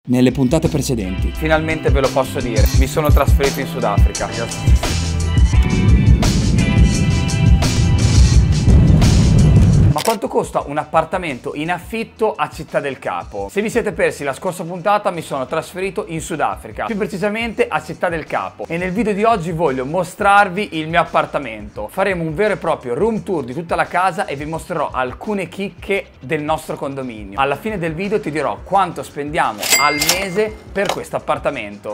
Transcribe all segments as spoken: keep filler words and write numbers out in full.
nelle puntate precedenti. Finalmente ve lo posso dire, mi sono trasferito in Sudafrica. Ma quanto costa un appartamento in affitto a Città del Capo? Se vi siete persi la scorsa puntata, mi sono trasferito in Sudafrica, più precisamente a Città del Capo, e nel video di oggi voglio mostrarvi il mio appartamento. Faremo un vero e proprio room tour di tutta la casa e vi mostrerò alcune chicche del nostro condominio. Alla fine del video ti dirò quanto spendiamo al mese per questo appartamento.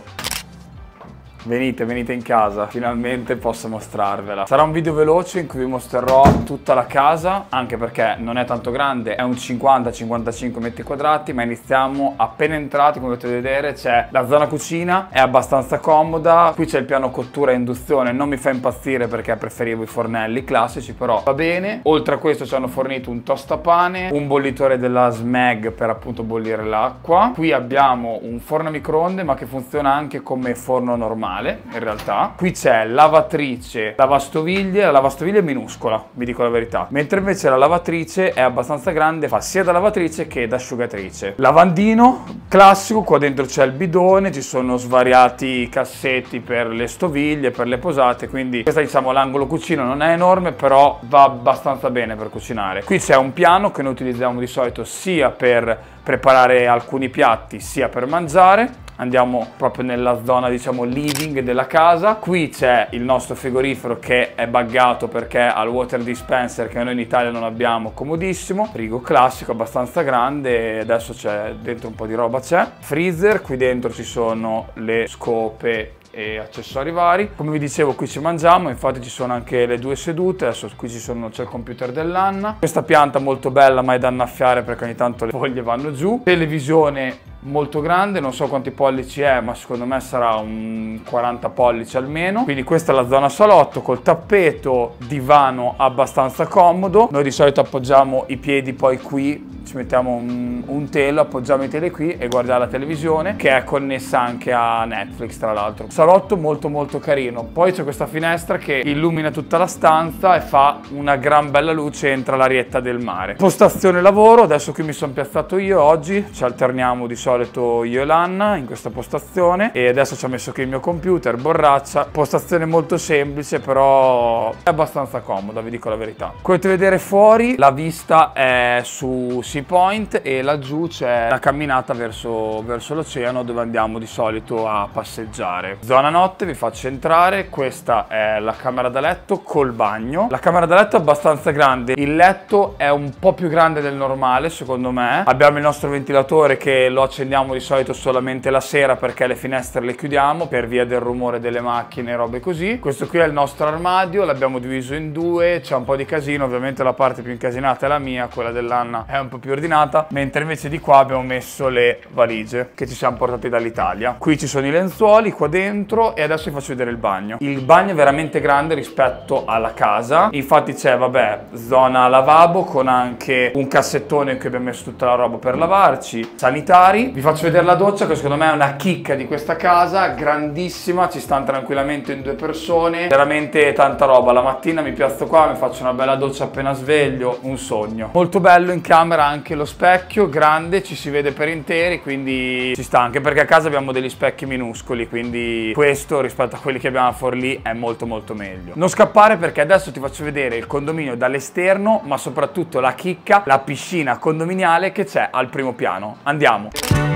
Venite, venite in casa, finalmente posso mostrarvela. Sarà un video veloce in cui vi mostrerò tutta la casa, anche perché non è tanto grande, è un cinquanta cinquantacinque metri quadrati, ma iniziamo appena entrati. Come potete vedere c'è la zona cucina, è abbastanza comoda, qui c'è il piano cottura a induzione, non mi fa impazzire perché preferivo i fornelli classici, però va bene. Oltre a questo ci hanno fornito un tostapane, un bollitore della Smeg per appunto bollire l'acqua. Qui abbiamo un forno a microonde ma che funziona anche come forno normale. In realtà qui c'è lavatrice, lavastoviglie. La lavastoviglie è minuscola, vi dico la verità, mentre invece la lavatrice è abbastanza grande, fa sia da lavatrice che da asciugatrice. Lavandino classico, qua dentro c'è il bidone, ci sono svariati cassetti per le stoviglie, per le posate, quindi questa, diciamo, l'angolo cucina non è enorme, però va abbastanza bene per cucinare. Qui c'è un piano che noi utilizziamo di solito sia per preparare alcuni piatti sia per mangiare. Andiamo proprio nella zona, diciamo, living della casa. Qui c'è il nostro frigorifero che è buggato perché ha il water dispenser che noi in Italia non abbiamo, comodissimo. Frigo classico, abbastanza grande, adesso c'è dentro un po' di roba, c'è. Freezer, qui dentro ci sono le scope e accessori vari. Come vi dicevo, qui ci mangiamo, infatti ci sono anche le due sedute. Adesso qui ci sono, c'è il computer dell'Anna. Questa pianta molto bella, ma è da annaffiare perché ogni tanto le foglie vanno giù. Televisione molto grande, non so quanti pollici è, ma secondo me sarà un quaranta pollici almeno. Quindi questa è la zona salotto col tappeto, divano abbastanza comodo. Noi di solito appoggiamo i piedi poi qui, ci mettiamo un, un telo, appoggiamo i tele qui e guardiamo la televisione, che è connessa anche a Netflix tra l'altro. Salotto molto molto carino. Poi c'è questa finestra che illumina tutta la stanza e fa una gran bella luce, entra l'arietta del mare. Postazione lavoro, adesso qui mi sono piazzato io oggi, ci alterniamo di solito io e l'Anna in questa postazione, e adesso ci ho messo qui il mio computer, borraccia. Postazione molto semplice, però è abbastanza comoda, vi dico la verità. Come potete vedere fuori la vista è su Sea Point e laggiù c'è la camminata verso, verso l'oceano, dove andiamo di solito a passeggiare. Zona notte, vi faccio entrare. Questa è la camera da letto col bagno. La camera da letto è abbastanza grande, il letto è un po' più grande del normale secondo me. Abbiamo il nostro ventilatore che lo accendiamo di solito solamente la sera perché le finestre le chiudiamo per via del rumore delle macchine e robe così. Questo qui è il nostro armadio, l'abbiamo diviso in due, c'è un po' di casino, ovviamente la parte più incasinata è la mia, quella dell'Anna è un po' più ordinata, mentre invece di qua abbiamo messo le valigie che ci siamo portati dall'Italia. Qui ci sono i lenzuoli qua dentro e adesso vi faccio vedere il bagno. Il bagno è veramente grande rispetto alla casa, infatti c'è, vabbè, zona lavabo con anche un cassettone in cui abbiamo messo tutta la roba per lavarci, sanitari. Vi faccio vedere la doccia che secondo me è una chicca di questa casa, grandissima, ci stanno tranquillamente in due persone, veramente tanta roba. La mattina mi piazzo qua, mi faccio una bella doccia appena sveglio, un sogno. Molto bello in camera anche lo specchio, grande, ci si vede per interi, quindi ci sta, anche perché a casa abbiamo degli specchi minuscoli, quindi questo rispetto a quelli che abbiamo a Forlì è molto molto meglio. Non scappare perché adesso ti faccio vedere il condominio dall'esterno, ma soprattutto la chicca, la piscina condominiale che c'è al primo piano. Andiamo!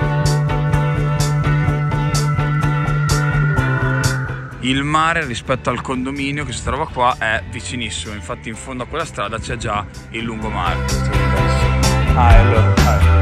Il mare rispetto al condominio che si trova qua è vicinissimo, infatti in fondo a quella strada c'è già il lungomare. Ah, allora, ah.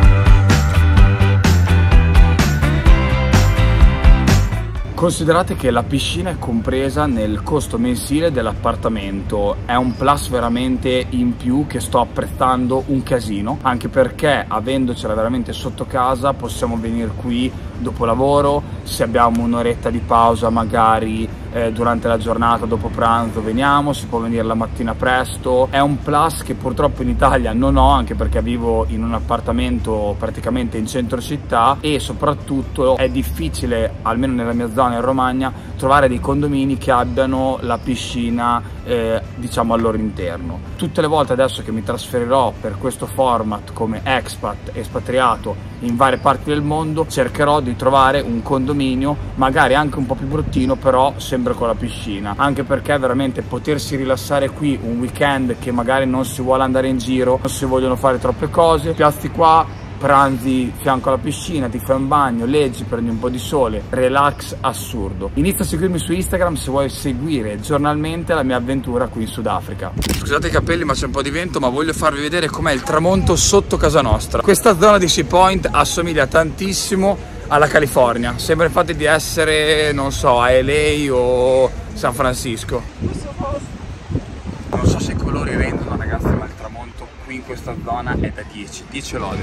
Considerate che la piscina è compresa nel costo mensile dell'appartamento, è un plus veramente in più che sto apprezzando un casino, anche perché avendocela veramente sotto casa possiamo venire qui dopo lavoro, se abbiamo un'oretta di pausa magari eh, durante la giornata dopo pranzo veniamo, si può venire la mattina presto. È un plus che purtroppo in Italia non ho, anche perché vivo in un appartamento praticamente in centro città e soprattutto è difficile, almeno nella mia zona in Romagna, trovare dei condomini che abbiano la piscina eh, diciamo al loro interno. Tutte le volte adesso che mi trasferirò per questo format come expat, espatriato in varie parti del mondo, cercherò di trovare un condominio magari anche un po' più bruttino, però sempre con la piscina, anche perché veramente potersi rilassare qui un weekend che magari non si vuole andare in giro, non si vogliono fare troppe cose, piazzi qua, pranzi fianco alla piscina, ti fai un bagno, leggi, prendi un po' di sole, relax assurdo. Inizia a seguirmi su Instagram se vuoi seguire giornalmente la mia avventura qui in Sudafrica. Scusate i capelli ma c'è un po' di vento, ma voglio farvi vedere com'è il tramonto sotto casa nostra. Questa zona di Sea Point assomiglia tantissimo alla California, sembra infatti di essere, non so, a L A o San Francisco. Non so se i colori rendono, ragazzi, ma il tramonto qui in questa zona è da dieci, dieci lode.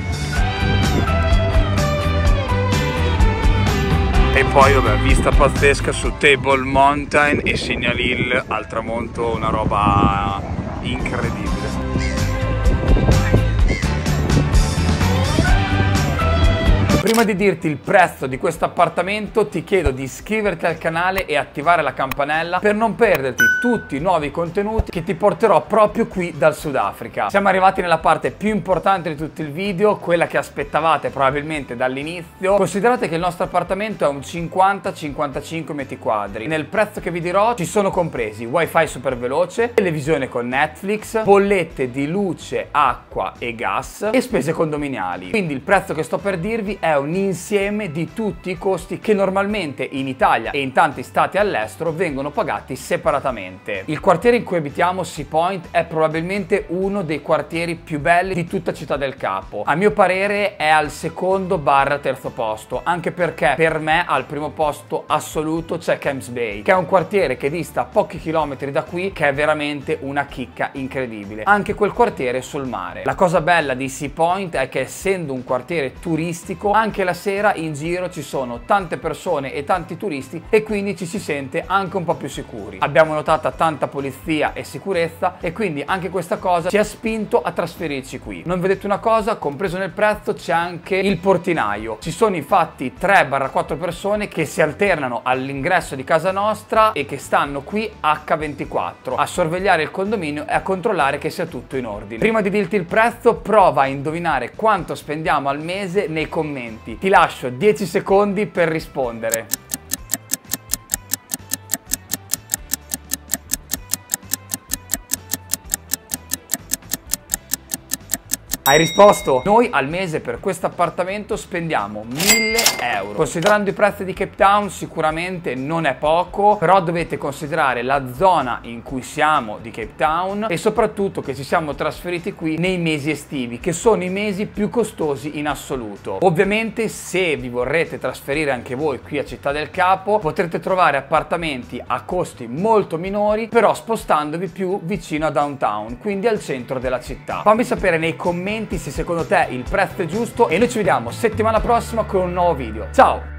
E poi vabbè, vista pazzesca su Table Mountain e Signal Hill al tramonto, una roba incredibile. Prima di dirti il prezzo di questo appartamento ti chiedo di iscriverti al canale e attivare la campanella per non perderti tutti i nuovi contenuti che ti porterò proprio qui dal Sudafrica. Siamo arrivati nella parte più importante di tutto il video, quella che aspettavate probabilmente dall'inizio. Considerate che il nostro appartamento è un cinquanta cinquantacinque metri quadri. Nel prezzo che vi dirò ci sono compresi wifi super veloce, televisione con Netflix, bollette di luce, acqua e gas e spese condominiali. Quindi il prezzo che sto per dirvi è un insieme di tutti i costi che normalmente in Italia e in tanti stati all'estero vengono pagati separatamente. Il quartiere in cui abitiamo, Sea Point, è probabilmente uno dei quartieri più belli di tutta Città del Capo. A mio parere è al secondo barra terzo posto, anche perché per me al primo posto assoluto c'è Camps Bay, che è un quartiere che dista pochi chilometri da qui, che è veramente una chicca incredibile. Anche quel quartiere sul mare. La cosa bella di Sea Point è che essendo un quartiere turistico, anche la sera in giro ci sono tante persone e tanti turisti e quindi ci si sente anche un po' più sicuri. Abbiamo notato tanta polizia e sicurezza e quindi anche questa cosa ci ha spinto a trasferirci qui. Non vedete una cosa? Compreso nel prezzo c'è anche il portinaio. Ci sono infatti tre quattro persone che si alternano all'ingresso di casa nostra e che stanno qui acca ventiquattro a sorvegliare il condominio e a controllare che sia tutto in ordine. Prima di dirti il prezzo, prova a indovinare quanto spendiamo al mese nei commenti. Ti lascio dieci secondi per rispondere. Hai risposto? Noi al mese per questo appartamento spendiamo mille euro. Considerando i prezzi di Cape Town sicuramente non è poco, però dovete considerare la zona in cui siamo di Cape Town e soprattutto che ci siamo trasferiti qui nei mesi estivi, che sono i mesi più costosi in assoluto. Ovviamente se vi vorrete trasferire anche voi qui a Città del Capo potrete trovare appartamenti a costi molto minori, però spostandovi più vicino a downtown, quindi al centro della città. Fammi sapere nei commenti se secondo te il prezzo è giusto e noi ci vediamo settimana prossima con un nuovo video. Ciao!